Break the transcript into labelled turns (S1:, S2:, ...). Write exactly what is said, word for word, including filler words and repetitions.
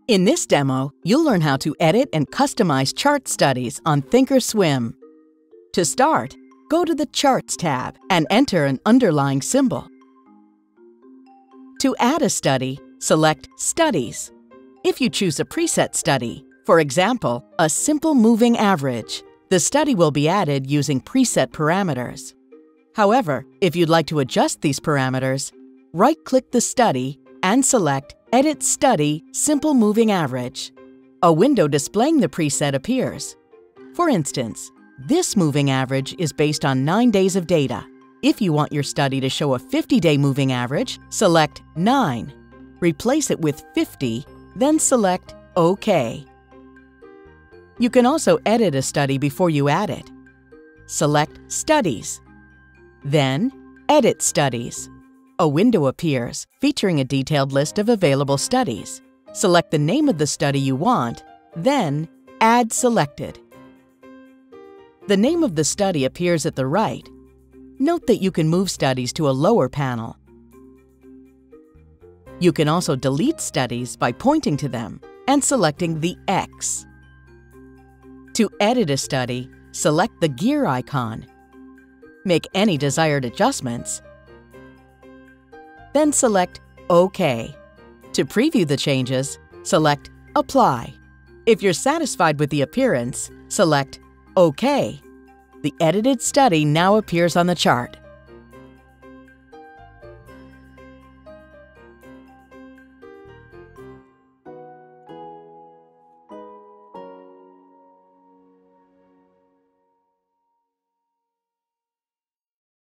S1: In this demo, you'll learn how to edit and customize chart studies on thinkorswim. To start, go to the Charts tab and enter an underlying symbol. To add a study, select Studies. If you choose a preset study, for example, a simple moving average, the study will be added using preset parameters. However, if you'd like to adjust these parameters, right-click the study and select Edit Study Simple Moving Average. A window displaying the preset appears. For instance, this moving average is based on nine days of data. If you want your study to show a fifty-day moving average, select nine. Replace it with fifty, then select OK. You can also edit a study before you add it. Select Studies. Then, Edit Studies. A window appears featuring a detailed list of available studies. Select the name of the study you want, then Add Selected. The name of the study appears at the right. Note that you can move studies to a lower panel. You can also delete studies by pointing to them and selecting the X. To edit a study, select the gear icon. Make any desired adjustments, then select OK. To preview the changes, select Apply. If you're satisfied with the appearance, select OK. The edited study now appears on the chart.